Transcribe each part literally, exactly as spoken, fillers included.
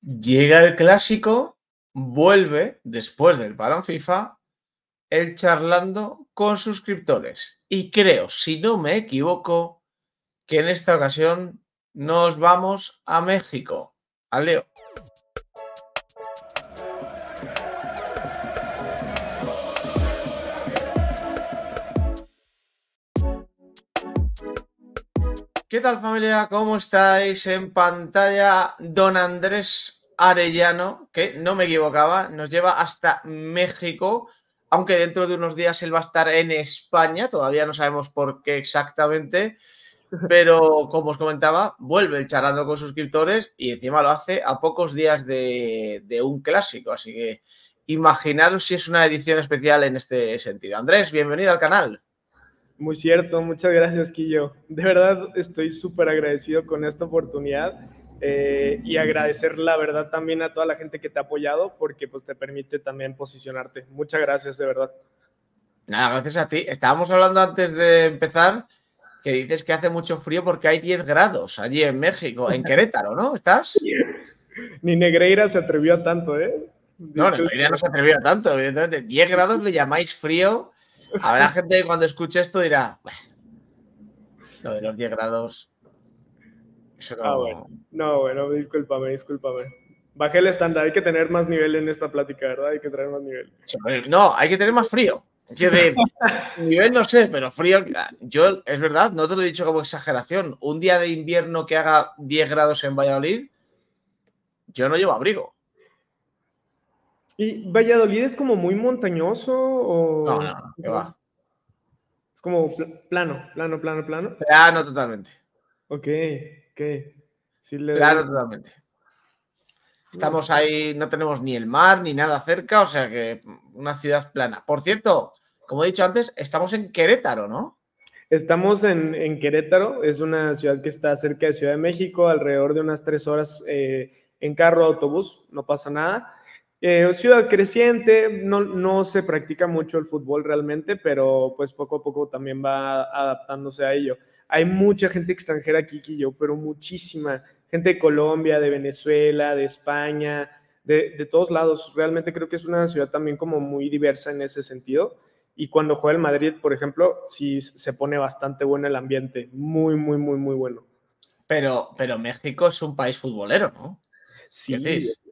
Llega el clásico, vuelve después del parón FIFA, el charlando con suscriptores. Y creo, si no me equivoco, que en esta ocasión nos vamos a México. A Leo. ¿Qué tal, familia? ¿Cómo estáis? En pantalla, don Andrés Arellano, que no me equivocaba, nos lleva hasta México, aunque dentro de unos días él va a estar en España, todavía no sabemos por qué exactamente, pero como os comentaba, vuelve el charlando con suscriptores y encima lo hace a pocos días de, de un clásico, así que imaginaros si es una edición especial en este sentido. Andrés, bienvenido al canal. Muy cierto, muchas gracias, Quillo. De verdad estoy súper agradecido con esta oportunidad eh, y agradecer la verdad también a toda la gente que te ha apoyado porque pues te permite también posicionarte. Muchas gracias, de verdad. Nada, gracias a ti. Estábamos hablando antes de empezar que dices que hace mucho frío porque hay diez grados allí en México, en Querétaro, ¿no? ¿Estás? Ni Negreira se atrevió a tanto, ¿eh? No, Negreira no se atrevió a tanto, evidentemente. diez grados le llamáis frío. Habrá gente que cuando escuche esto dirá, lo de los diez grados, eso no... Ah, bueno. No, bueno, discúlpame, discúlpame. Bajé el estándar, hay que tener más nivel en esta plática, ¿verdad? Hay que tener más nivel. No, hay que tener más frío. Que de nivel no sé, pero frío. Yo, es verdad, no te lo he dicho como exageración. Un día de invierno que haga diez grados en Valladolid, yo no llevo abrigo. ¿Y Valladolid es como muy montañoso o...? No, no, no, que va. Es como pl plano, plano, plano, plano. Plano totalmente. Ok, ok. Sí le Plano doy... totalmente. Estamos ahí, no tenemos ni el mar ni nada cerca, o sea que una ciudad plana. Por cierto, como he dicho antes, estamos en Querétaro, ¿no? Estamos en, en Querétaro, es una ciudad que está cerca de Ciudad de México, alrededor de unas tres horas eh, en carro o autobús, no pasa nada. Eh, ciudad creciente, no, no se practica mucho el fútbol realmente, pero pues poco a poco también va adaptándose a ello. Hay mucha gente extranjera aquí, Quillo, pero muchísima. Gente de Colombia, de Venezuela, de España, de, de todos lados. Realmente creo que es una ciudad también como muy diversa en ese sentido. Y cuando juega el Madrid, por ejemplo, sí se pone bastante bueno el ambiente. Muy, muy, muy, muy bueno. Pero, pero México es un país futbolero, ¿no? ¿Qué Sí. decís?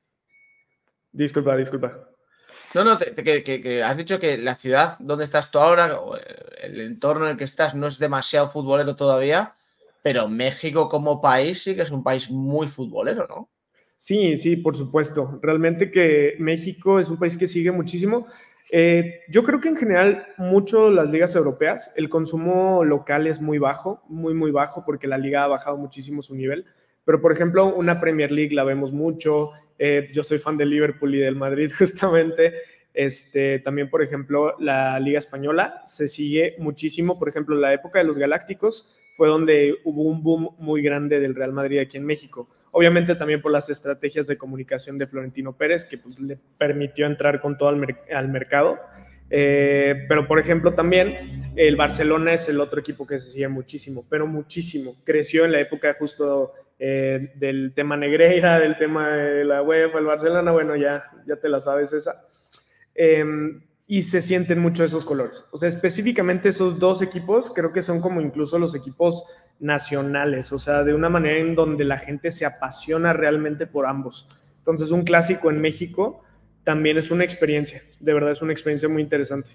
Disculpa, disculpa. No, no, te, te, que, que, que has dicho que la ciudad donde estás tú ahora, o el entorno en el que estás, no es demasiado futbolero todavía, pero México como país sí que es un país muy futbolero, ¿no? Sí, sí, por supuesto. Realmente que México es un país que sigue muchísimo. Eh, yo creo que en general, mucho las ligas europeas, el consumo local es muy bajo, muy, muy bajo, porque la liga ha bajado muchísimo su nivel. Pero, por ejemplo, una Premier League la vemos mucho. Eh, yo soy fan del Liverpool y del Madrid, justamente. Este, también, por ejemplo, la Liga Española se sigue muchísimo. Por ejemplo, la época de los Galácticos fue donde hubo un boom muy grande del Real Madrid aquí en México. Obviamente también por las estrategias de comunicación de Florentino Pérez, que pues, le permitió entrar con todo al, mer al mercado. Eh, pero, por ejemplo, también el Barcelona es el otro equipo que se sigue muchísimo, pero muchísimo. Creció en la época justo eh, del tema Negreira, del tema de la UEFA, el Barcelona, bueno, ya, ya te la sabes esa. Eh, y se sienten mucho esos colores. O sea, específicamente esos dos equipos creo que son como incluso los equipos nacionales, o sea, de una manera en donde la gente se apasiona realmente por ambos. Entonces, un clásico en México también es una experiencia, de verdad es una experiencia muy interesante.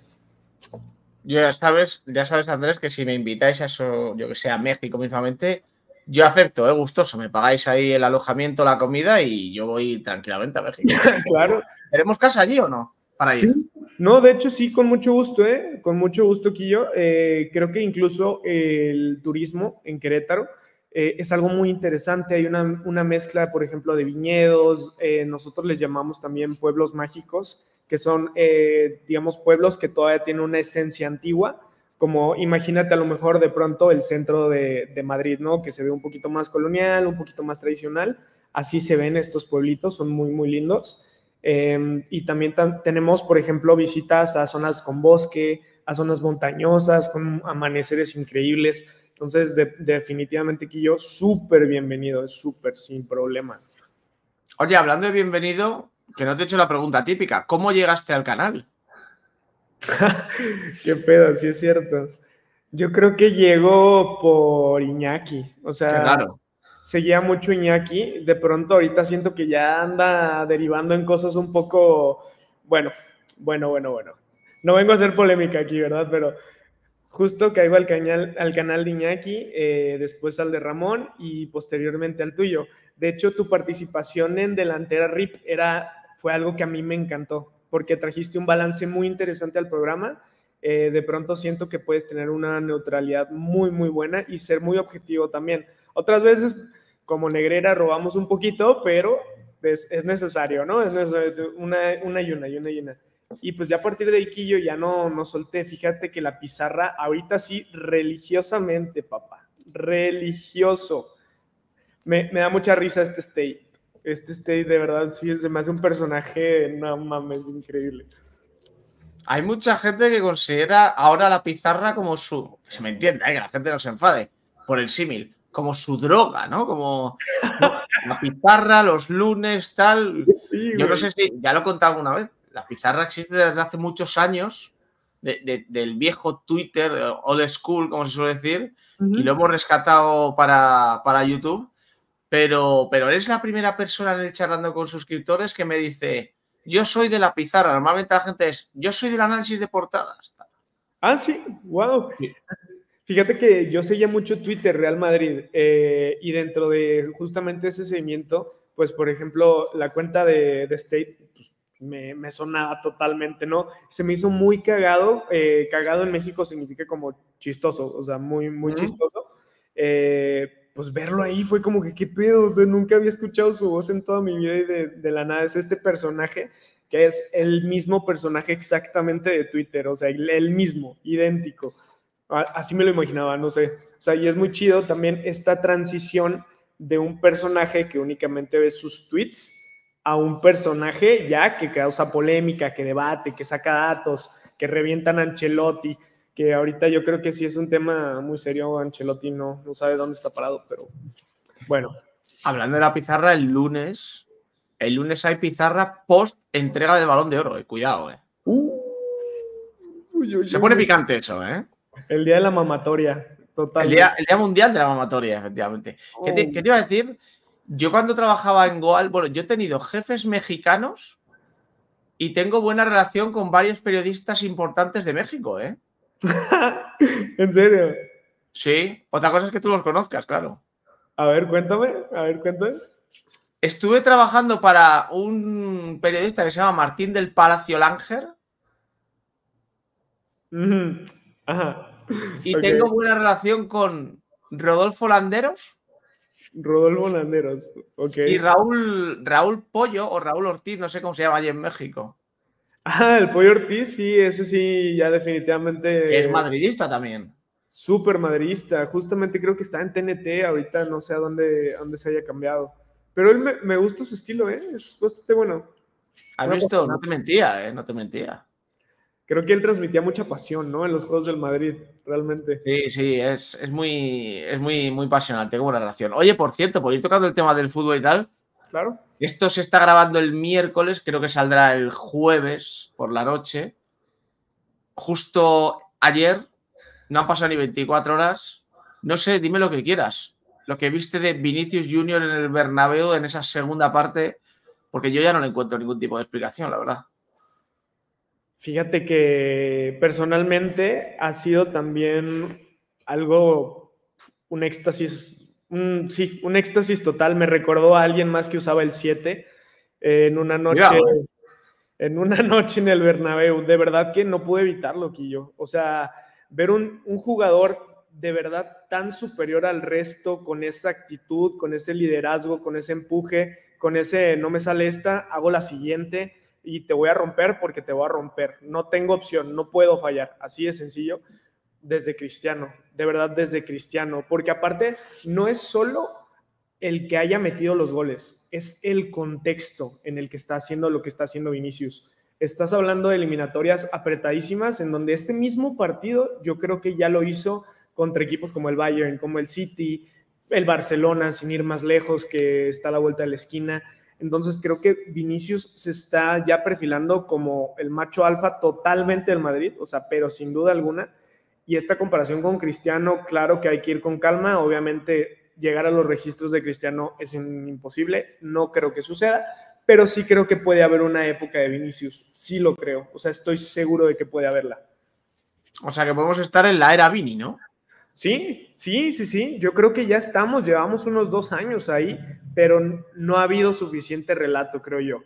Yo ya sabes, ya sabes, Andrés, que si me invitáis a eso, yo que sé, a México mismamente, yo acepto, ¿eh? Gustoso, me pagáis ahí el alojamiento, la comida y yo voy tranquilamente a México. Claro. ¿Tenemos casa allí o no? Para ir. Sí, no, de hecho sí, con mucho gusto, ¿eh? Con mucho gusto, Quillo. Eh, creo que incluso el turismo en Querétaro eh, es algo muy interesante. Hay una, una mezcla, por ejemplo, de viñedos. Eh, nosotros les llamamos también pueblos mágicos, que son, eh, digamos, pueblos que todavía tienen una esencia antigua. Como imagínate a lo mejor de pronto el centro de, de Madrid, ¿no? Que se ve un poquito más colonial, un poquito más tradicional. Así se ven estos pueblitos, son muy, muy lindos. Eh, y también tenemos, por ejemplo, visitas a zonas con bosque, a zonas montañosas, con amaneceres increíbles. Entonces, de, definitivamente, Quillo, súper bienvenido, es súper sin problema. Oye, hablando de bienvenido, que no te he hecho la pregunta típica, ¿cómo llegaste al canal? Qué pedo, sí es cierto. Yo creo que llegó por Iñaki, o Qué sea, raro. seguía mucho Iñaki, de pronto ahorita siento que ya anda derivando en cosas un poco, bueno, bueno, bueno, bueno. No vengo a hacer polémica aquí, ¿verdad? Pero justo caigo al canal, al canal de Iñaki, eh, después al de Ramón y posteriormente al tuyo. De hecho, tu participación en Delantera R I P era, fue algo que a mí me encantó, porque trajiste un balance muy interesante al programa. Eh, de pronto siento que puedes tener una neutralidad muy, muy buena y ser muy objetivo también. Otras veces, como Negrera, robamos un poquito, pero es, es necesario, ¿no? Es necesario, una, una y una y una y una. Y pues ya a partir de Iquillo ya no, no solté. Fíjate que la pizarra, ahorita sí, religiosamente, papá. Religioso. Me, me da mucha risa este State. Este State, de verdad, sí, se me hace un personaje, no mames, increíble. Hay mucha gente que considera ahora la pizarra como su. Se me entiende, ¿eh? Que la gente no se enfade por el símil. Como su droga, ¿no? Como ¿no? La pizarra, los lunes, tal. Sí, Yo no güey. sé si. Ya lo he contado alguna vez. La pizarra existe desde hace muchos años. De, de, del viejo Twitter, old school, como se suele decir. Uh Y -huh. lo hemos rescatado para, para YouTube. Pero, pero eres la primera persona en el charlando con suscriptores que me dice. Yo soy de la pizarra. Normalmente la gente es, yo soy del análisis de portadas. Ah, sí, wow. Sí. Fíjate que yo seguía mucho Twitter Real Madrid eh, y dentro de justamente ese seguimiento, pues por ejemplo, la cuenta de, de State pues, me, me sonaba totalmente, ¿no? Se me hizo muy cagado. Eh, cagado en México significa como chistoso, o sea, muy, muy ¿Mm? chistoso. Eh, pues verlo ahí fue como que qué pedo, o sea, nunca había escuchado su voz en toda mi vida y de, de la nada es este personaje que es el mismo personaje exactamente de Twitter, o sea, el, el mismo, idéntico. Así me lo imaginaba, no sé. O sea, y es muy chido también esta transición de un personaje que únicamente ve sus tweets a un personaje ya que causa polémica, que debate, que saca datos, que revientan a Ancelotti, que ahorita yo creo que sí es un tema muy serio. Ancelotti no, no sabe dónde está parado, pero bueno. Hablando de la pizarra, el lunes, el lunes hay pizarra post entrega del Balón de Oro. Eh. Cuidado, eh. Uh, uy, uy, Se pone uy. picante eso, ¿eh? El día de la mamatoria, El día, totalmente. el día mundial de la mamatoria, efectivamente. ¿Qué te, Oh. ¿Qué te iba a decir? Yo cuando trabajaba en Goal, bueno, yo he tenido jefes mexicanos y tengo buena relación con varios periodistas importantes de México, ¿eh? ¿En serio? Sí, otra cosa es que tú los conozcas, claro. A ver, cuéntame, a ver, cuéntame. Estuve trabajando para un periodista que se llama Martín del Palacio Langer. Mm-hmm. Ajá. Y Ok. tengo buena relación con Rodolfo Landeros Rodolfo Landeros. Ok. y Raúl, Raúl Pollo o Raúl Ortiz, no sé cómo se llama allí en México. Ah, el Pollo Ortiz, sí, ese sí, ya Que es definitivamente madridista también. súper madridista. Justamente creo que está en T N T, ahorita no sé a dónde, a dónde se haya cambiado. Pero él me, me gusta su estilo, ¿eh? Es bastante bueno. ¿Has Una visto? No apasionada. te mentía, ¿eh? No te mentía. Creo que él transmitía mucha pasión, ¿no? En los Juegos del Madrid, realmente. Sí, sí, es, es muy, es muy, muy pasional, tengo buena relación. Oye, por cierto, por ir tocando el tema del fútbol y tal, Claro. esto se está grabando el miércoles, creo que saldrá el jueves por la noche. Justo ayer, no han pasado ni veinticuatro horas. No sé, dime lo que quieras. Lo que viste de Vinicius Junior en el Bernabéu en esa segunda parte, porque yo ya no le encuentro ningún tipo de explicación, la verdad. Fíjate que personalmente ha sido también algo, un éxtasis, un, sí, un éxtasis total. Me recordó a alguien más que usaba el siete eh, en una noche, Cuidado, ¿eh? en una noche en el Bernabéu. De verdad que no pude evitarlo, Quillo. O sea, ver un, un jugador de verdad tan superior al resto, con esa actitud, con ese liderazgo, con ese empuje, con ese no me sale esta, hago la siguiente y te voy a romper porque te voy a romper. No tengo opción, no puedo fallar. Así de sencillo, desde Cristiano, de verdad desde Cristiano, porque aparte no es solo el que haya metido los goles, es el contexto en el que está haciendo lo que está haciendo Vinicius. Estás hablando de eliminatorias apretadísimas en donde este mismo partido yo creo que ya lo hizo contra equipos como el Bayern, como el City, el Barcelona, sin ir más lejos, que está a la vuelta de la esquina. Entonces creo que Vinicius se está ya perfilando como el macho alfa totalmente del Madrid, o sea, pero sin duda alguna. Y esta comparación con Cristiano, claro que hay que ir con calma. Obviamente llegar a los registros de Cristiano es imposible, no creo que suceda, pero sí creo que puede haber una época de Vinicius, sí lo creo, o sea, estoy seguro de que puede haberla. O sea, que podemos estar en la era Vini, ¿no? Sí, sí, sí, sí, yo creo que ya estamos, llevamos unos dos años ahí, pero no ha habido suficiente relato, creo yo.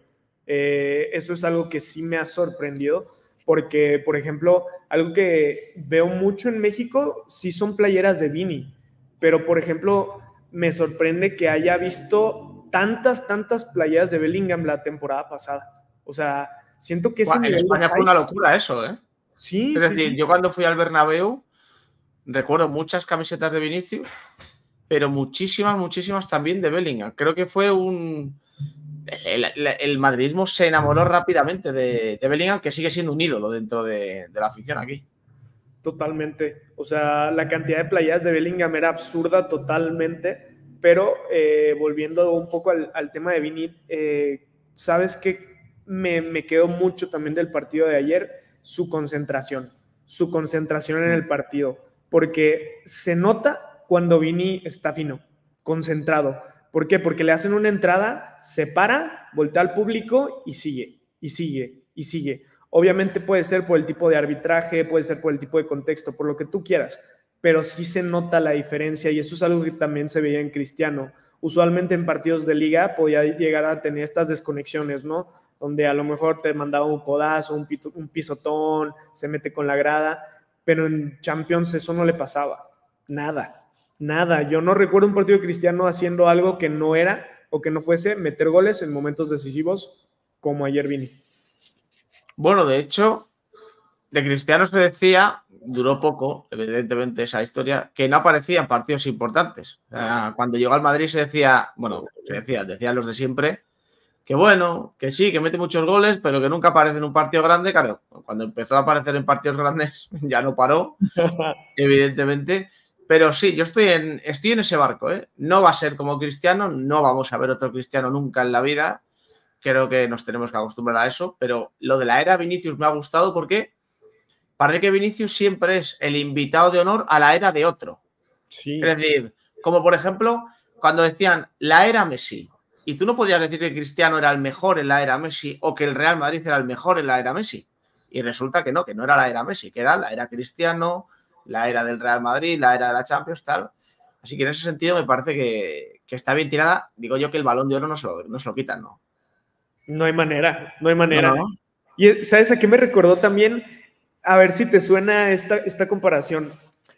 Eh, eso es algo que sí me ha sorprendido, porque, por ejemplo, algo que veo mucho en México, sí son playeras de Vini, pero, por ejemplo, me sorprende que haya visto tantas, tantas playeras de Bellingham la temporada pasada. O sea, siento que ese En nivel España de fue una locura eso, ¿eh? Sí, Es sí, decir, sí. yo cuando fui al Bernabéu recuerdo muchas camisetas de Vinicius, pero muchísimas, muchísimas también de Bellingham. Creo que fue un... El, el, el madridismo se enamoró rápidamente de, de Bellingham, que sigue siendo un ídolo dentro de, de la afición aquí. Totalmente. O sea, la cantidad de playeras de Bellingham era absurda totalmente, pero eh, volviendo un poco al, al tema de Vini, eh, ¿sabes qué? Me, me quedó mucho también del partido de ayer, su concentración, su concentración en el partido, porque se nota cuando Vini está fino, concentrado. ¿Por qué? Porque le hacen una entrada, se para, voltea al público y sigue, y sigue, y sigue. Obviamente puede ser por el tipo de arbitraje, puede ser por el tipo de contexto, por lo que tú quieras, pero sí se nota la diferencia y eso es algo que también se veía en Cristiano. Usualmente en partidos de liga podía llegar a tener estas desconexiones, ¿no? Donde a lo mejor te mandaba un codazo, un, pito, un pisotón, se mete con la grada, pero en Champions eso no le pasaba. Nada, nada. Yo no recuerdo un partido de Cristiano haciendo algo que no era o que no fuese meter goles en momentos decisivos como ayer Vini. Bueno, de hecho, de Cristiano se decía, duró poco, evidentemente, esa historia, que no aparecía en partidos importantes. O sea, cuando llegó al Madrid se decía, bueno, se decía, decían los de siempre, que bueno, que sí, que mete muchos goles, pero que nunca aparece en un partido grande. Claro, cuando empezó a aparecer en partidos grandes ya no paró, evidentemente. Pero sí, yo estoy en, estoy en ese barco, ¿eh? No va a ser como Cristiano, no vamos a ver otro Cristiano nunca en la vida. Creo que nos tenemos que acostumbrar a eso, pero lo de la era Vinicius me ha gustado porque parece que Vinicius siempre es el invitado de honor a la era de otro. Sí. Es decir, como por ejemplo, cuando decían la era Messi, y tú no podías decir que Cristiano era el mejor en la era Messi o que el Real Madrid era el mejor en la era Messi. Y resulta que no, que no era la era Messi, que era la era Cristiano, la era del Real Madrid, la era de la Champions, tal. Así que en ese sentido me parece que, que está bien tirada. Digo yo que el Balón de Oro no se lo, no se lo quitan, ¿no? No hay manera, no hay manera. No, no, no. Y ¿sabes a qué me recordó también? A ver si te suena esta, esta comparación.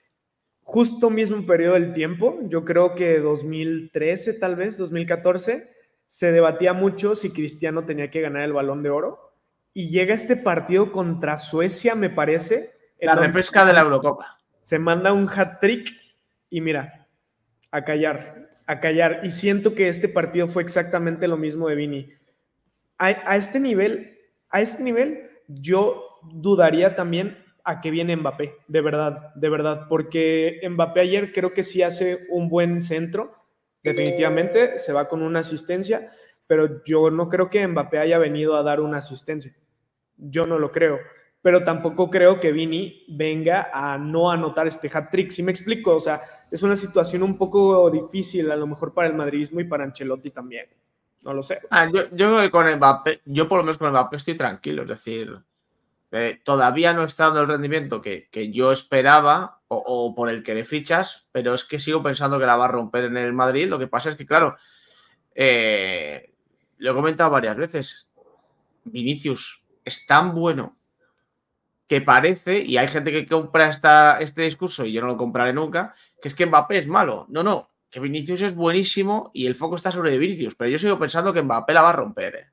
Justo mismo periodo del tiempo, yo creo que dos mil trece tal vez, dos mil catorce, se debatía mucho si Cristiano tenía que ganar el Balón de Oro. Y llega este partido contra Suecia, me parece. La repesca de la Eurocopa. Se manda un hat-trick y mira, a callar, a callar. Y siento que este partido fue exactamente lo mismo de Vini. A, a, este nivel, a este nivel, yo dudaría también a que viene Mbappé, de verdad, de verdad, porque Mbappé ayer creo que sí hace un buen centro, definitivamente, se va con una asistencia, pero yo no creo que Mbappé haya venido a dar una asistencia, yo no lo creo, pero tampoco creo que Vini venga a no anotar este hat-trick, ¿sí me explico? O sea, es una situación un poco difícil a lo mejor para el madridismo y para Ancelotti también. No lo sé. Ah, yo, yo con Mbappé, yo por lo menos con Mbappé estoy tranquilo, es decir, eh, todavía no está dando el rendimiento que, que yo esperaba o, o por el que le fichas, pero es que sigo pensando que la va a romper en el Madrid. Lo que pasa es que, claro, eh, lo he comentado varias veces, Vinicius es tan bueno que parece, y hay gente que compra esta, este discurso y yo no lo compraré nunca, que es que Mbappé es malo. No, no, que Vinicius es buenísimo y el foco está sobre Vinicius, pero yo sigo pensando que Mbappé la va a romper. ¿eh?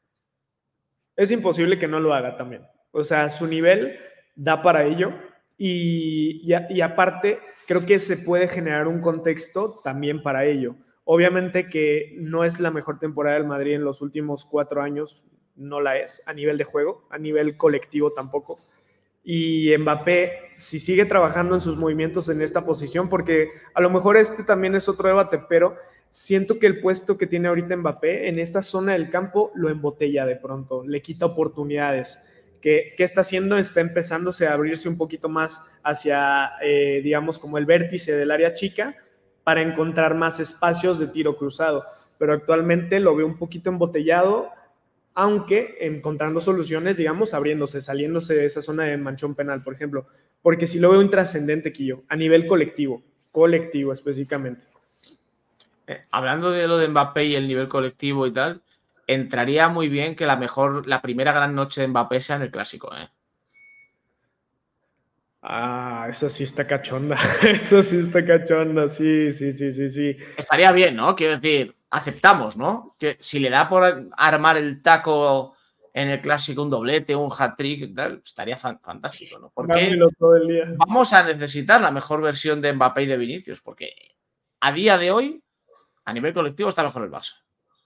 Es imposible que no lo haga también. O sea, su nivel da para ello y, y, y aparte creo que se puede generar un contexto también para ello. Obviamente que no es la mejor temporada del Madrid en los últimos cuatro años, no la es a nivel de juego, a nivel colectivo tampoco, Y Mbappé, si sigue trabajando en sus movimientos en esta posición, porque a lo mejor este también es otro debate, pero siento que el puesto que tiene ahorita Mbappé en esta zona del campo lo embotella de pronto, le quita oportunidades. ¿Qué, qué está haciendo? Está empezándose a abrirse un poquito más hacia, eh, digamos, como el vértice del área chica para encontrar más espacios de tiro cruzado. Pero actualmente lo veo un poquito embotellado, aunque encontrando soluciones, digamos, abriéndose, saliéndose de esa zona de manchón penal, por ejemplo. Porque sí lo veo intrascendente, Quillo, a nivel colectivo, colectivo específicamente. Eh, hablando de lo de Mbappé y el nivel colectivo y tal, entraría muy bien que la mejor, la primera gran noche de Mbappé sea en el Clásico, ¿eh? Ah, eso sí está cachonda. Eso sí está cachonda. Sí, sí, sí, sí, sí. Estaría bien, ¿no? Quiero decir, aceptamos, ¿no? Que si le da por armar el taco en el Clásico un doblete, un hat-trick y tal, estaría fan fantástico, ¿no? Porque todo el día. vamos a necesitar la mejor versión de Mbappé y de Vinicius, porque a día de hoy, a nivel colectivo, está mejor el Barça.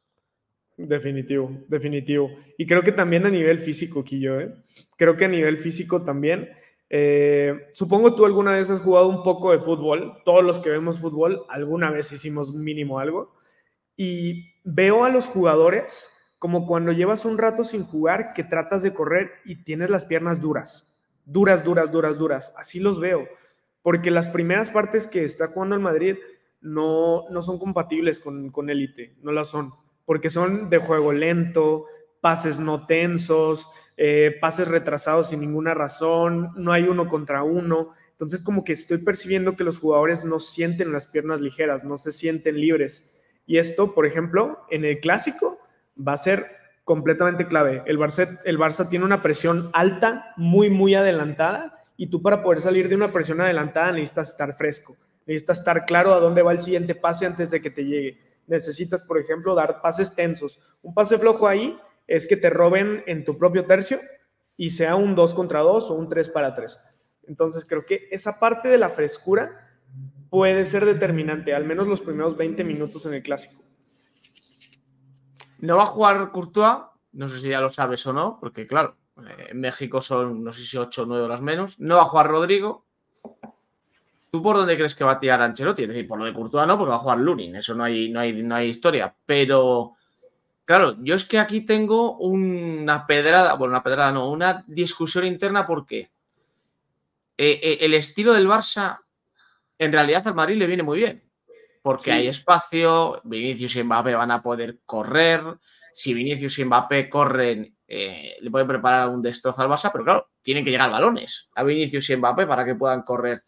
Definitivo, definitivo. Y creo que también a nivel físico, Quillo, ¿eh? Creo que a nivel físico también. Eh, supongo tú alguna vez has jugado un poco de fútbol. Todos los que vemos fútbol, alguna vez hicimos mínimo algo. Y veo a los jugadores como cuando llevas un rato sin jugar, que tratas de correr y tienes las piernas duras. Duras, duras, duras, duras. Así los veo. Porque las primeras partes que está jugando el Madrid no, no son compatibles con, con élite. No las son, porque son de juego lento, pases no tensos, eh, pases retrasados sin ninguna razón, no hay uno contra uno. Entonces como que estoy percibiendo que los jugadores no sienten las piernas ligeras, no se sienten libres. Y esto, por ejemplo, en el Clásico va a ser completamente clave. El Barça, el Barça tiene una presión alta, muy, muy adelantada, y tú para poder salir de una presión adelantada necesitas estar fresco, necesitas estar claro a dónde va el siguiente pase antes de que te llegue. Necesitas, por ejemplo, dar pases tensos. Un pase flojo ahí es que te roben en tu propio tercio y sea un dos contra dos o un tres para tres. Entonces creo que esa parte de la frescura puede ser determinante, al menos los primeros veinte minutos en el Clásico. No va a jugar Courtois, no sé si ya lo sabes o no, porque claro, en México son, no sé si ocho o nueve horas menos. No va a jugar Rodrigo. ¿Tú por dónde crees que va a tirar Ancelotti? Es decir, por lo de Courtois no, porque va a jugar Lunin, eso no hay, no hay, no hay historia. Pero, claro, yo es que aquí tengo una pedrada, bueno, una pedrada no, una discusión interna porque eh, eh, el estilo del Barça, en realidad al Madrid le viene muy bien. Porque sí, hay espacio, Vinicius y Mbappé van a poder correr. Si Vinicius y Mbappé corren, eh, le pueden preparar un destrozo al Barça, pero claro, tienen que llegar balones a Vinicius y Mbappé para que puedan correr.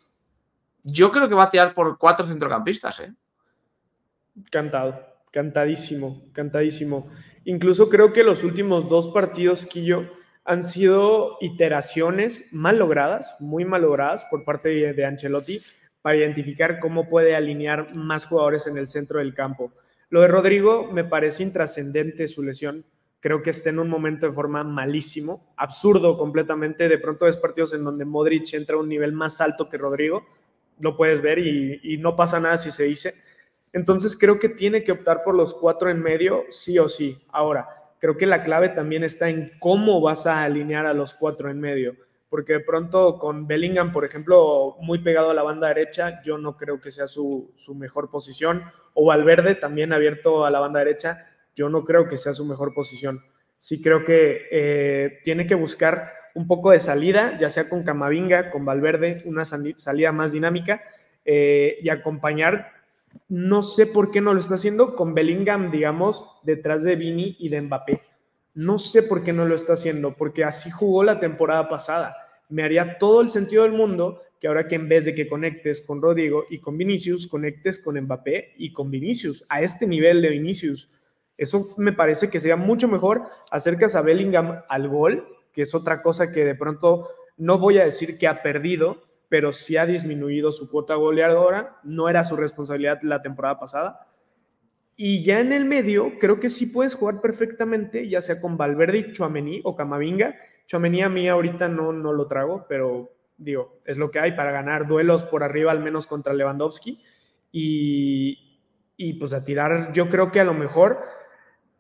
Yo creo que va a tirar por cuatro centrocampistas, ¿eh? Cantado, cantadísimo, cantadísimo. Incluso creo que los últimos dos partidos, Quillo, han sido iteraciones mal logradas, muy mal logradas por parte de, de Ancelotti, para identificar cómo puede alinear más jugadores en el centro del campo. Lo de Rodrigo me parece intrascendente su lesión. Creo que está en un momento de forma malísimo, absurdo completamente. De pronto ves partidos en donde Modric entra a un nivel más alto que Rodrigo, lo puedes ver y, y no pasa nada si se dice. Entonces creo que tiene que optar por los cuatro en medio, sí o sí. Ahora, creo que la clave también está en cómo vas a alinear a los cuatro en medio, porque de pronto con Bellingham, por ejemplo, muy pegado a la banda derecha, yo no creo que sea su, su mejor posición, o Valverde también abierto a la banda derecha, yo no creo que sea su mejor posición. Sí creo que eh, tiene que buscar un poco de salida, ya sea con Camavinga, con Valverde, una salida más dinámica, eh, y acompañar. No sé por qué no lo está haciendo con Bellingham, digamos, detrás de Vini y de Mbappé. No sé por qué no lo está haciendo, porque así jugó la temporada pasada. Me haría todo el sentido del mundo que ahora que en vez de que conectes con Rodrigo y con Vinicius, conectes con Mbappé y con Vinicius, a este nivel de Vinicius. Eso me parece que sería mucho mejor. Acercas a Bellingham al gol, que es otra cosa que de pronto no voy a decir que ha perdido, pero sí ha disminuido su cuota goleadora, no era su responsabilidad la temporada pasada. Y ya en el medio, creo que sí puedes jugar perfectamente, ya sea con Valverde y Tchouaméni o Camavinga. Tchouaméni a mí ahorita no, no lo trago, pero digo, es lo que hay para ganar duelos por arriba, al menos contra Lewandowski. Y, y pues a tirar, yo creo que a lo mejor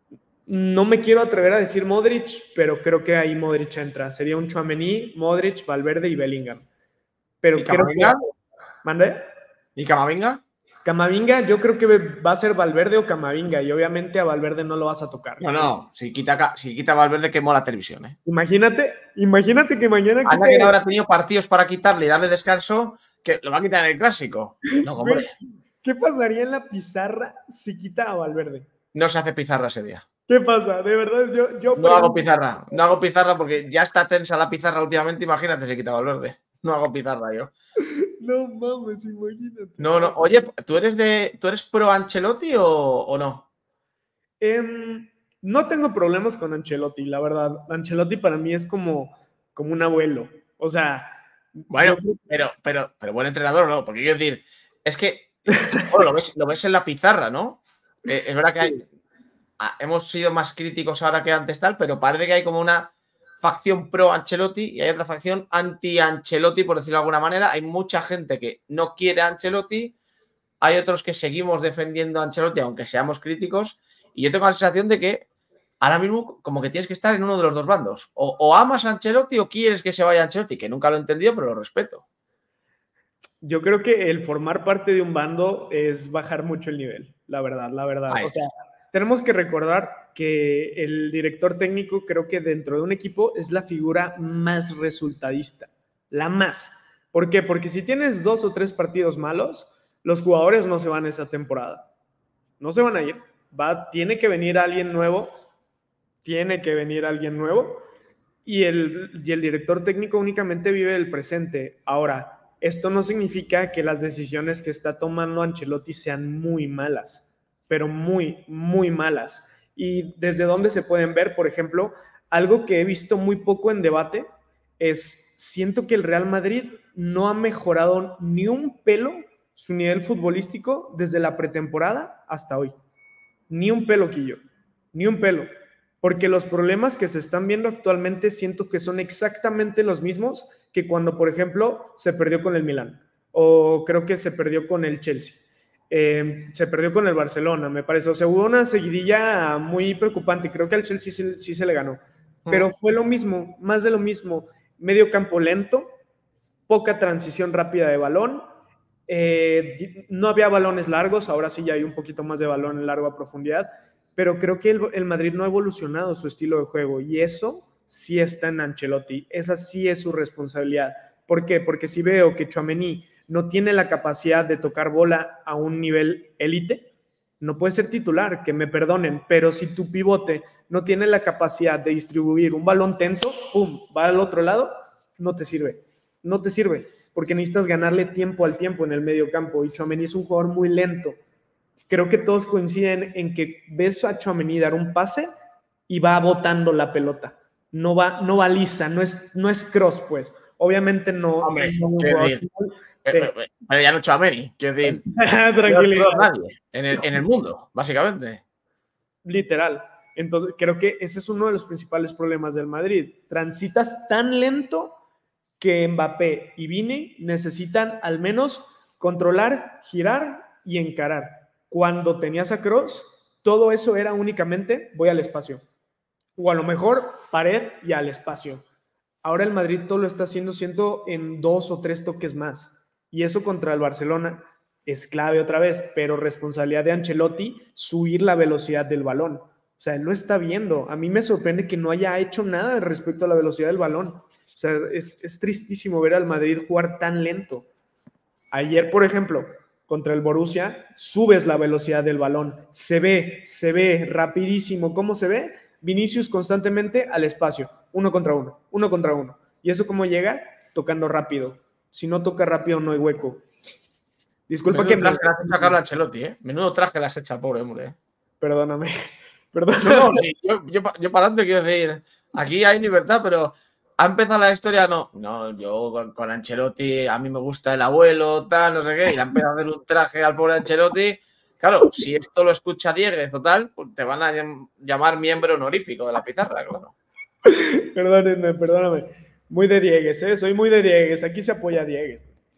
No me quiero atrever a decir Modric, pero creo que ahí Modric entra. Sería un Tchouaméni, Modric, Valverde y Bellingham. Pero ¿Y creo que... Camavinga? ¿Mande? ¿Y Camavinga? Camavinga, yo creo que va a ser Valverde o Camavinga, y obviamente a Valverde no lo vas a tocar. No, no, si quita, si quita Valverde quemó la televisión, ¿eh? Imagínate, imagínate que mañana Anda quite... que no habrá tenido partidos para quitarle y darle descanso, que lo va a quitar en el clásico. No, hombre. ¿Qué pasaría en la pizarra si quita a Valverde? No se hace pizarra ese día. ¿Qué pasa? De verdad, yo... yo no hago pizarra, no hago pizarra porque ya está tensa la pizarra últimamente, imagínate si quita Valverde. No hago pizarra yo. No mames, imagínate. No, no. Oye, ¿tú eres de. ¿Tú eres pro Ancelotti o, o no? Eh, no tengo problemas con Ancelotti, la verdad. Ancelotti para mí es como, como un abuelo. O sea. Bueno, yo... pero, pero, pero buen entrenador, ¿no? Porque quiero decir, es que. Bueno, lo ves, lo ves en la pizarra, ¿no? Eh, es verdad que hay, hemos sido más críticos ahora que antes, tal, pero parece que hay como una facción pro Ancelotti y hay otra facción anti Ancelotti, por decirlo de alguna manera. Hay mucha gente que no quiere a Ancelotti, hay otros que seguimos defendiendo a Ancelotti, aunque seamos críticos, y yo tengo la sensación de que ahora mismo como que tienes que estar en uno de los dos bandos. O, o amas a Ancelotti o quieres que se vaya a Ancelotti, que nunca lo he entendido, pero lo respeto. Yo creo que el formar parte de un bando es bajar mucho el nivel, la verdad, la verdad. Ay, o sea, tenemos que recordar que el director técnico, creo que dentro de un equipo es la figura más resultadista, la más. ¿Por qué? Porque si tienes dos o tres partidos malos, los jugadores no se van esa temporada. No se van a ir. Va, tiene que venir alguien nuevo, tiene que venir alguien nuevo, y el, y el director técnico únicamente vive el presente. Ahora, esto no significa que las decisiones que está tomando Ancelotti sean muy malas, pero muy, muy malas. Y desde dónde se pueden ver, por ejemplo, algo que he visto muy poco en debate es, siento que el Real Madrid no ha mejorado ni un pelo su nivel futbolístico desde la pretemporada hasta hoy. Ni un pelo, Quillo, ni un pelo. Porque los problemas que se están viendo actualmente siento que son exactamente los mismos que cuando, por ejemplo, se perdió con el Milan, o creo que se perdió con el Chelsea, eh, se perdió con el Barcelona, me parece. O sea, hubo una seguidilla muy preocupante. Creo que al Chelsea sí, sí se le ganó, pero fue lo mismo, más de lo mismo. Medio campo lento, poca transición rápida de balón, eh, no había balones largos, ahora sí ya hay un poquito más de balón en largo a profundidad, pero creo que el, el Madrid no ha evolucionado su estilo de juego, y eso sí está en Ancelotti, esa sí es su responsabilidad. ¿Por qué? Porque si veo que Tchouaméni no tiene la capacidad de tocar bola a un nivel élite, no puede ser titular, que me perdonen, pero si tu pivote no tiene la capacidad de distribuir un balón tenso, pum, va al otro lado, no te sirve, no te sirve, porque necesitas ganarle tiempo al tiempo en el medio campo, y Tchouaméni es un jugador muy lento. Creo que todos coinciden en que ves a Tchouaméni dar un pase y va botando la pelota, no va, no va lisa, no es, no es cross, pues. Obviamente no. Hombre, no jugador, decir, eh, eh, pero ya no Tchouaméni, quiero decir, tranquilidad. No nadie en el, en el mundo, básicamente. Literal. Entonces, creo que ese es uno de los principales problemas del Madrid. Transitas tan lento que Mbappé y Vini necesitan al menos controlar, girar y encarar. Cuando tenías a Kroos, todo eso era únicamente voy al espacio. O a lo mejor pared y al espacio. Ahora el Madrid todo lo está haciendo, siento, en dos o tres toques más. Y eso contra el Barcelona es clave otra vez, pero responsabilidad de Ancelotti subir la velocidad del balón. O sea, él lo está viendo. A mí me sorprende que no haya hecho nada respecto a la velocidad del balón. O sea, es, es tristísimo ver al Madrid jugar tan lento. Ayer, por ejemplo, contra el Borussia, subes la velocidad del balón. Se ve, se ve rapidísimo. ¿Cómo se ve? Vinicius constantemente al espacio. Uno contra uno, uno contra uno. ¿Y eso cómo llega? Tocando rápido. Si no toca rápido, no hay hueco. Disculpa Menudo que traje me... las hecha Carlo Ancelotti, ¿eh? Menudo traje las hecha, pobre hombre. ¿eh? Perdóname. Perdóname. No, no, sí, yo, yo, yo para adelante quiero decir, aquí hay libertad, pero ha empezado la historia, no, no, yo con, con Ancelotti, a mí me gusta el abuelo, tal, no sé qué, y ha empezado a hacer un traje al pobre Ancelotti. Claro, si esto lo escucha Dieguez o tal, pues te van a llamar miembro honorífico de la pizarra, claro. Perdónenme, perdóname. Muy de Dieguez, ¿eh? Soy muy de Dieguez. Aquí se apoya a Dieguez.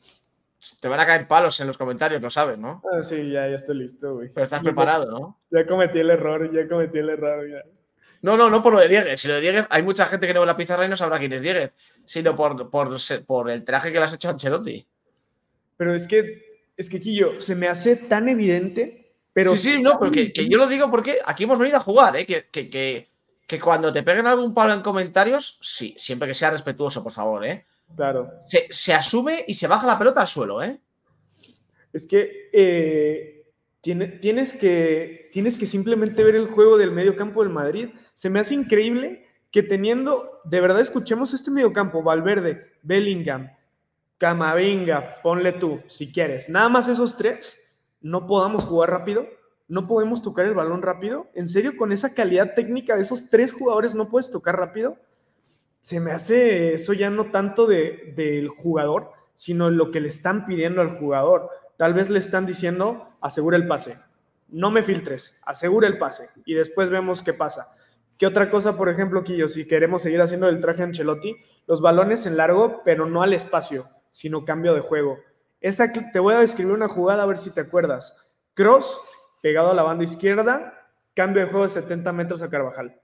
Te van a caer palos en los comentarios, lo sabes, ¿no? Ah, sí, ya, ya estoy listo, güey. Pero estás ya, preparado, ¿no? Ya cometí el error, ya cometí el error, ya. No, no, no por lo de Dieguez. Si lo de Dieguez, hay mucha gente que no ve la pizarra y no sabrá quién es Dieguez, sino por, por, por el traje que le has hecho a Ancelotti. Pero es que, es que, Quillo, se me hace tan evidente, pero... Sí, sí, no, pero que, que yo lo digo porque aquí hemos venido a jugar, ¿eh? Que, que, que, que cuando te peguen algún palo en comentarios, sí, siempre que sea respetuoso, por favor, ¿eh? Claro. Se, se asume y se baja la pelota al suelo, ¿eh? Es que, eh, tiene, tienes que tienes que simplemente ver el juego del medio campo del Madrid. Se me hace increíble que teniendo, de verdad, escuchemos este medio campo, Valverde, Bellingham, Camavinga, ponle tú, si quieres. Nada más esos tres, no podamos jugar rápido, no podemos tocar el balón rápido. ¿En serio, con esa calidad técnica de esos tres jugadores no puedes tocar rápido? Se me hace eso ya no tanto de, del jugador, sino lo que le están pidiendo al jugador. Tal vez le están diciendo, asegura el pase, no me filtres, asegura el pase y después vemos qué pasa. ¿Qué otra cosa, por ejemplo, Quillo, si queremos seguir haciendo el traje a Ancelotti? Los balones en largo, pero no al espacio, sino cambio de juego. Esa, te voy a describir una jugada a ver si te acuerdas. Cross, pegado a la banda izquierda, cambio de juego de setenta metros a Carvajal.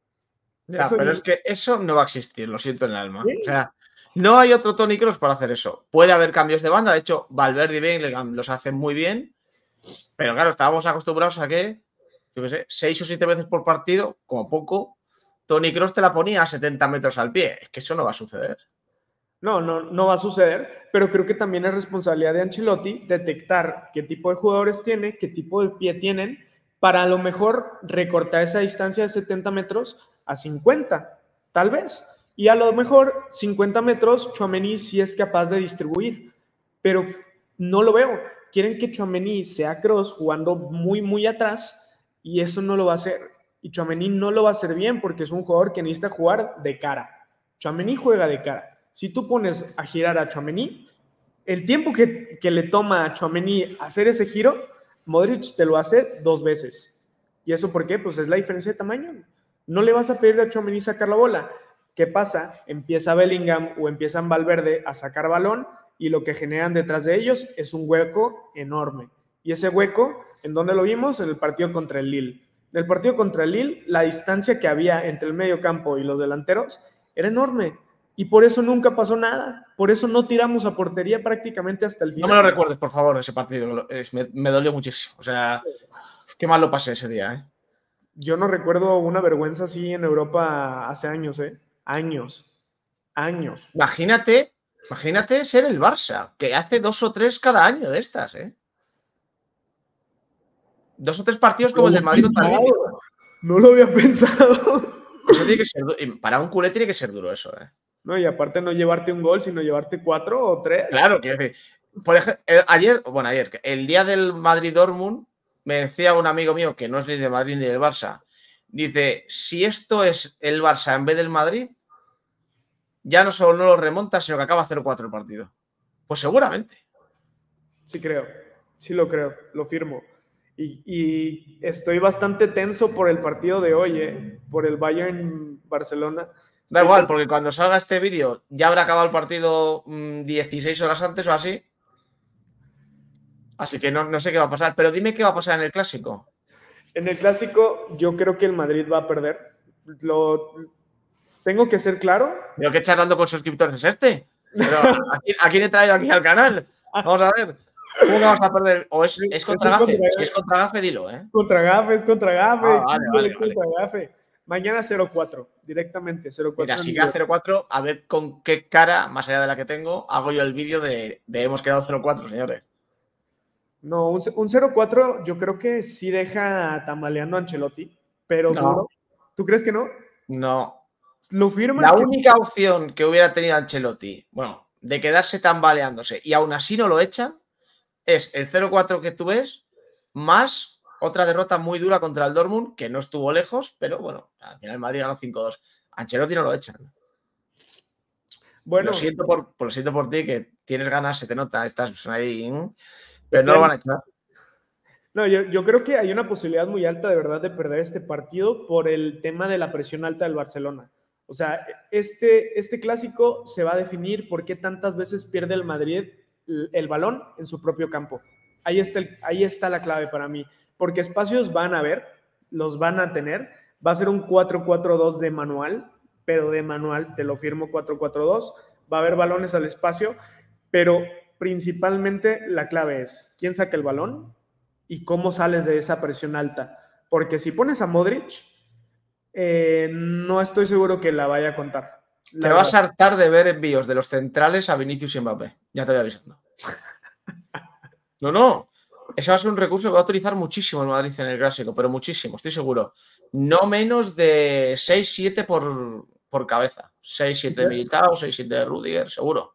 Ya, eso pero es que eso no va a existir, lo siento en el alma. ¿Sí? O sea, no hay otro Toni Kroos para hacer eso. Puede haber cambios de banda, de hecho, Valverde y Bellingham los hacen muy bien, pero claro, estábamos acostumbrados a que, yo qué sé, seis o siete veces por partido, como poco, Toni Kroos te la ponía a setenta metros al pie. Es que eso no va a suceder. No, no, no va a suceder, pero creo que también es responsabilidad de Ancelotti detectar qué tipo de jugadores tiene, qué tipo de pie tienen, para a lo mejor recortar esa distancia de setenta metros a cincuenta, tal vez. Y a lo mejor cincuenta metros Tchouaméni sí es capaz de distribuir, pero no lo veo. Quieren que Tchouaméni sea Kroos jugando muy, muy atrás y eso no lo va a hacer. Y Tchouaméni no lo va a hacer bien porque es un jugador que necesita jugar de cara. Tchouaméni juega de cara. Si tú pones a girar a Tchouaméni, el tiempo que, que le toma a Tchouaméni hacer ese giro, Modric te lo hace dos veces. ¿Y eso por qué? Pues es la diferencia de tamaño. No le vas a pedir a Tchouaméni sacar la bola. ¿Qué pasa? Empieza Bellingham o empiezan Valverde a sacar balón y lo que generan detrás de ellos es un hueco enorme. Y ese hueco, ¿en dónde lo vimos? En el partido contra el Lille. En el partido contra el Lille, la distancia que había entre el medio campo y los delanteros era enorme. Y por eso nunca pasó nada. Por eso no tiramos a portería prácticamente hasta el final. No me lo recuerdes, por favor, ese partido. Me, me dolió muchísimo. O sea, qué mal lo pasé ese día, ¿eh? Yo no recuerdo una vergüenza así en Europa hace años, ¿eh? Años. Años. Imagínate, imagínate ser el Barça, que hace dos o tres cada año de estas, ¿eh? Dos o tres partidos como no el del Madrid contra el No lo había pensado. Eso tiene que ser para un culé tiene que ser duro eso, ¿eh? No, y aparte no llevarte un gol, sino llevarte cuatro o tres. Claro, quiero decir. Por ejemplo, ayer, bueno, ayer, el día del Madrid-Dortmund, me decía un amigo mío que no es ni de Madrid ni del Barça, dice, si esto es el Barça en vez del Madrid, ya no solo no lo remonta, sino que acaba cero cuatro el partido. Pues seguramente. Sí creo, sí lo creo, lo firmo. Y, y estoy bastante tenso por el partido de hoy, ¿eh? Por el Bayern-Barcelona. Da igual, porque cuando salga este vídeo ya habrá acabado el partido mmm, dieciséis horas antes o así. Así que no, no sé qué va a pasar. Pero dime qué va a pasar en el Clásico. En el Clásico yo creo que el Madrid va a perder. Lo, tengo que ser claro. ¿Pero qué charlando con suscriptores es este? Pero, ¿a, quién, ¿A quién he traído aquí al canal? Vamos a ver. ¿Cómo que vamos a perder? ¿O es, es contra Gafe? Si es contra Gafe, dilo, ¿eh? Contra Gafe, es contra Gafe. Ah, vale, vale, es contra vale. Gafe. Mañana cero cuatro, directamente cero cuatro. Mira, si queda cero cuatro, a ver con qué cara, más allá de la que tengo, hago yo el vídeo de, de hemos quedado cero cuatro, señores. No, un, un cero cuatro yo creo que sí deja tambaleando a Ancelotti, pero no. duro. ¿Tú crees que no? No. ¿Lo firmas? La que... única opción que hubiera tenido Ancelotti, bueno, de quedarse tambaleándose y aún así no lo echan, es el cero cuatro que tú ves, más otra derrota muy dura contra el Dortmund, que no estuvo lejos, pero bueno, al final Madrid ganó cinco dos. Ancelotti no lo echan. Bueno, lo siento por, lo siento por ti, que tienes ganas, se te nota, estás ahí, pero no lo van a echar. No, yo, yo creo que hay una posibilidad muy alta de verdad de perder este partido por el tema de la presión alta del Barcelona. O sea, este, este clásico se va a definir por qué tantas veces pierde el Madrid el, el balón en su propio campo. Ahí está, el, ahí está la clave para mí, porque espacios van a haber, los van a tener, Va a ser un cuatro cuatro dos de manual, pero de manual, te lo firmo cuatro cuatro dos. Va a haber balones al espacio, pero principalmente la clave es quién saca el balón y cómo sales de esa presión alta. Porque si pones a Modric, eh, no estoy seguro que la vaya a contar. Te vas a hartar de ver envíos de los centrales a Vinicius y Mbappé. Ya te voy avisando. No, no. Ese va a ser un recurso que va a utilizar muchísimo el Madrid en el Clásico, pero muchísimo, estoy seguro. No menos de seis siete por, por cabeza. seis siete de Militao, seis siete de Rudiger, seguro.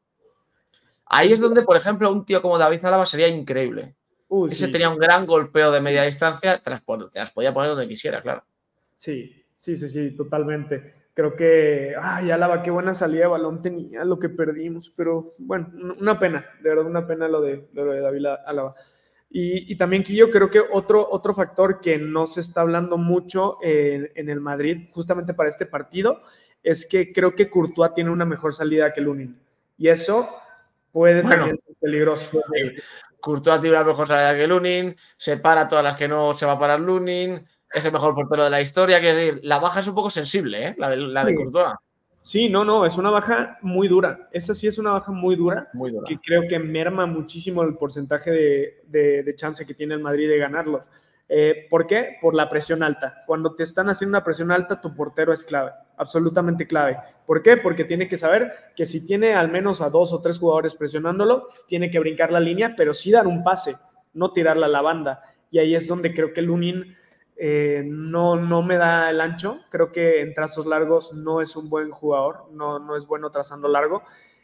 Ahí es donde, por ejemplo, un tío como David Alaba sería increíble. Uh, Ese sí. tenía un gran golpeo de media distancia, te las, te las podía poner donde quisiera, claro. Sí, sí, sí, sí, totalmente. Creo que, ay, Alaba, qué buena salida de balón tenía, lo que perdimos, pero bueno, una pena, de verdad, una pena lo de, lo de David Alaba. Y, y también, Quillo, creo que otro, otro factor que no se está hablando mucho en, en el Madrid, justamente para este partido, es que creo que Courtois tiene una mejor salida que Lunin. Y eso puede bueno, también ser peligroso. Sí. Courtois tiene una mejor salida que Lunin, se para todas las que no se va a parar Lunin, es el mejor portero de la historia. Quiero decir, la baja es un poco sensible, ¿eh? La de, la de sí. Courtois. Sí, no, no, es una baja muy dura. Esa sí es una baja muy dura, muy dura. Que creo que merma muchísimo el porcentaje de, de, de chance que tiene el Madrid de ganarlo. Eh, ¿Por qué? Por la presión alta. Cuando te están haciendo una presión alta, tu portero es clave, absolutamente clave. ¿Por qué? Porque tiene que saber que si tiene al menos a dos o tres jugadores presionándolo, tiene que brincar la línea, pero sí dar un pase, no tirarla a la banda. Y ahí es donde creo que Lunin eh, no, no me da el ancho. Creo que en trazos largos no es un buen jugador, no, no es bueno trazando largo.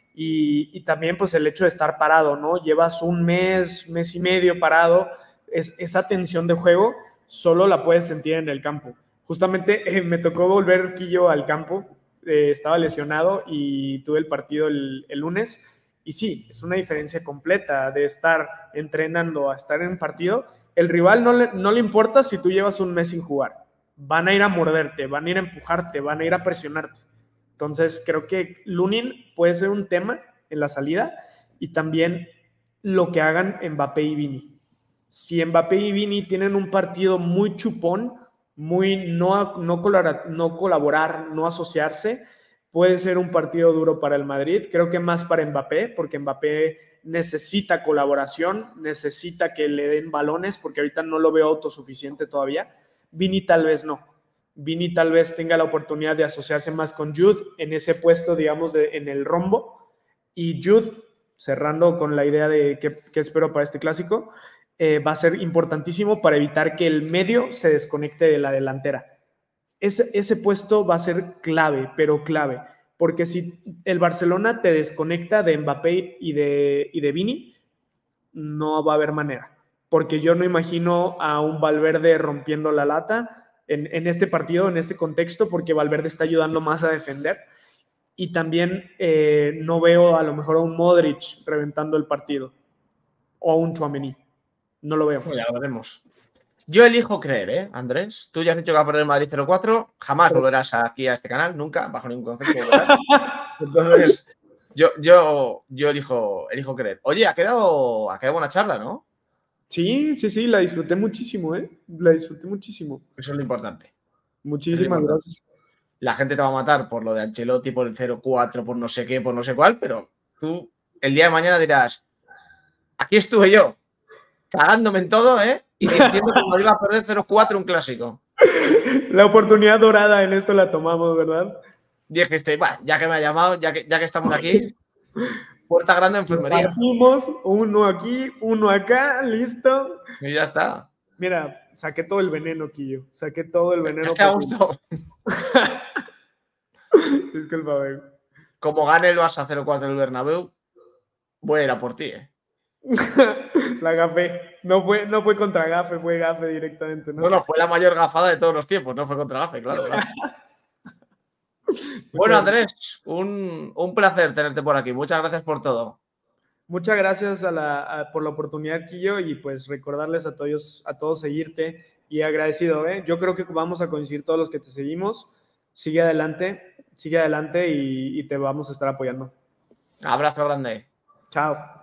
Y, y también pues el hecho de estar parado, ¿no? Llevas un mes, mes y medio parado. Es, esa tensión de juego solo la puedes sentir en el campo. Justamente eh, me tocó volver Quillo al campo, eh, estaba lesionado y tuve el partido el, el lunes, y sí, es una diferencia completa de estar entrenando a estar en partido. El rival no le, no le importa si tú llevas un mes sin jugar, van a ir a morderte, van a ir a empujarte, van a ir a presionarte. Entonces creo que Lunin puede ser un tema en la salida, y también lo que hagan Mbappé y Vini. Si Mbappé y Vini tienen un partido muy chupón, muy no, no, colaborar, no colaborar, no asociarse, puede ser un partido duro para el Madrid. Creo que más para Mbappé, porque Mbappé necesita colaboración, necesita que le den balones, porque ahorita no lo veo autosuficiente todavía. Vini tal vez no. Vini tal vez tenga la oportunidad de asociarse más con Jude en ese puesto, digamos, de, en el rombo. Y Jude, cerrando con la idea de qué, qué espero para este clásico, Eh, va a ser importantísimo para evitar que el medio se desconecte de la delantera. Ese, ese puesto va a ser clave, pero clave, porque si el Barcelona te desconecta de Mbappé y de, y de Vini, no va a haber manera, porque yo no imagino a un Valverde rompiendo la lata en, en este partido, en este contexto, porque Valverde está ayudando más a defender, y también eh, no veo a lo mejor a un Modric reventando el partido, o a un Tchouaméni. No lo veo. Pues ya lo veremos. Yo elijo creer, ¿eh, Andrés? Tú ya has dicho que va a perder el Madrid cero cuatro. Jamás Pero... volverás aquí a este canal, nunca, bajo ningún concepto. Entonces, yo, yo, yo elijo, elijo creer. Oye, ha quedado, ha quedado buena charla, ¿no? Sí, sí, sí, la disfruté muchísimo, ¿eh? La disfruté muchísimo. Eso es lo importante. Muchísimas lo importante. Gracias. La gente te va a matar por lo de Ancelotti, por el cero cuatro, por no sé qué, por no sé cuál, pero tú el día de mañana dirás, aquí estuve yo, cagándome en todo, ¿eh? Y diciendo que no iba a perder cero cuatro un clásico. La oportunidad dorada en esto la tomamos, ¿verdad? Dijiste, bueno, ya que me ha llamado, ya que, ya que estamos aquí, puerta grande enfermería. Partimos, uno aquí, uno acá, listo. Y ya está. Mira, saqué todo el veneno, Quillo. Saqué todo el veneno. Es que a gusto. Disculpa, baby. Como gane el Barça cero cuatro en el Bernabéu, voy a ir a por ti, ¿eh? La gafé. No fue, no fue contra Gafe, fue Gafe directamente, ¿no? No, no, fue la mayor gafada de todos los tiempos, no fue contra Gafe, claro. claro. Bueno, Andrés, un, un placer tenerte por aquí. Muchas gracias por todo. Muchas gracias a la, a, por la oportunidad, Quillo, y pues recordarles a todos, a todos seguirte, y agradecido, ¿eh? Yo creo que vamos a coincidir todos los que te seguimos. Sigue adelante, sigue adelante y, y te vamos a estar apoyando. Abrazo grande. Chao.